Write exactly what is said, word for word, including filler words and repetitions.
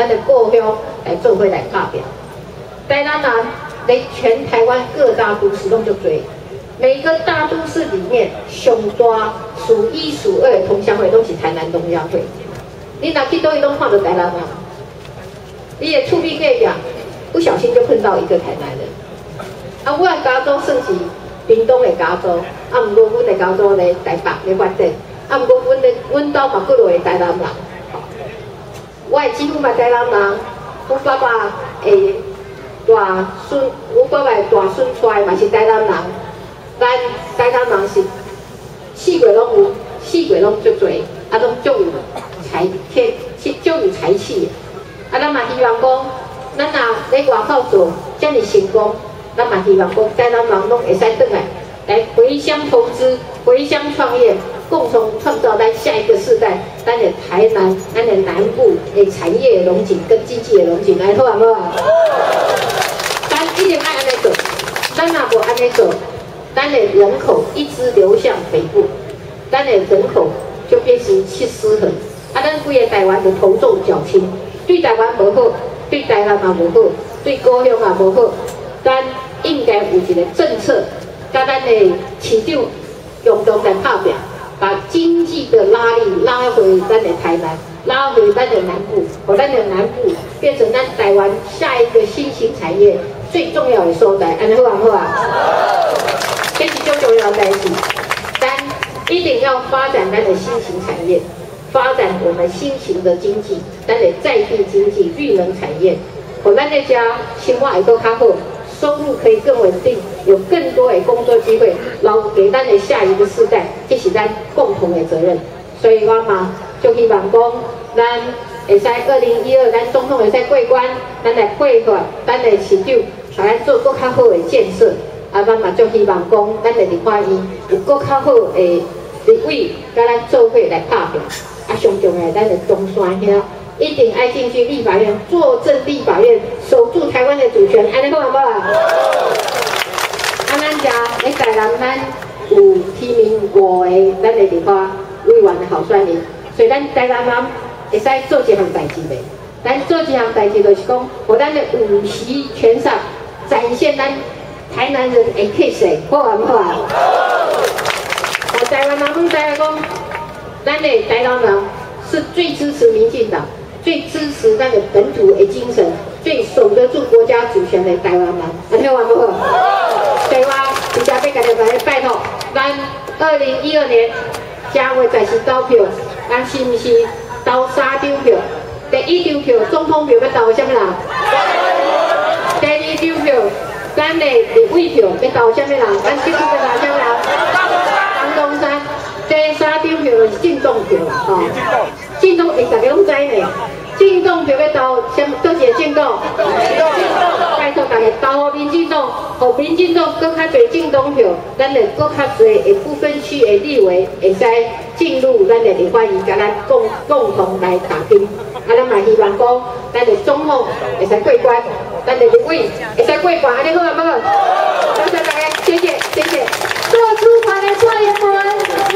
咱的故乡来做伙来打拼。台南人在全台湾各大都市拢足多，每个大都市里面上大数一数二的同乡会，拢是台南同乡会。你若去倒位拢看到台南人，你的厝边隔壁不小心就碰到一个台南人。啊，我的家族算是屏东的家族，啊，毋过阮的家族咧台北咧发展，啊，毋过阮的阮兜嘛几落个台南人。我的姊夫嘛台南人，阮爸爸诶大孙，阮爸爸的大孙出来嘛是台南人，咱台南人是四月拢有，四月拢足多，啊，拢足有财天，足有财气。啊，咱嘛希望讲，咱若咧外口做遮尔成功，咱嘛希望讲台南人拢会使转来，来回乡投资、回乡创业。共同创造咱下一个世代，咱的台南、咱的南部的产业的龙井跟经济的龙井，来好啊好啊！咱一定爱安尼做，咱若无安尼做，咱的人口一直流向北部，咱的人口就变成去失衡。啊，咱规个台湾就头重脚轻，对台湾无好，对台南嘛无好，对故乡嘛无好。咱应该有一个政策，甲咱的市长共同来拍拼。把经济的拉力拉回咱的台南，拉回咱的南部，和咱的南部变成咱台湾下一个新型产业最重要的所在，安尼好啊好啊！这是最重要的代志，咱一定要发展咱的新型产业，发展我们新型的经济，咱的在地经济、绿能产业，和咱的家生活会更较好。收入可以更稳定，有更多的工作机会，留给咱的下一个世代，这是咱共同的责任。所以我嘛就希望讲，咱会使二零一二，咱总统会使过关，咱来配合咱的市长，来咱做更较好的建设。啊，咱嘛就希望讲，咱的立法院有更较好的立委，甲咱做伙来拍拼。啊，上重要，咱的中山遐。一定爱进去立法院，坐镇立法院，守住台湾的主权，安尼好唔好啊？啊，咱家咧台南，咱有提名五个咱的立法委员的候选人，所以咱台南人会使做一项代志的。咱做一项代志就是讲，互咱的五席全上，展现咱台南人的气势，好唔好啊？我台湾人拢知影讲，咱的台南人是最支持民进党。最支持那个本土的精神，最守得住国家主权的台湾人，安尼好唔好？所以我直接要甲大家拜托，咱二零一二年正月十四投票，咱是毋是投三张票？第一张票总统票要投啥物人？第二张票，咱的立委票要投啥物人？咱市长要投啥物人？张东山。第三张票就是进洞票啦，吼、哦。进洞，诶，大家拢知呢。进洞票要投，先倒一个进洞。拜托大家投民进党，互民进党更较侪进洞票，咱就更较侪的不分区的立委会使进入咱的立法院，甲咱共共同来打拼。啊，咱嘛希望讲，咱的总统会使过关，咱的立委会使过关，安尼好啊，好？多谢大家，谢谢，谢谢。做出版的创业们。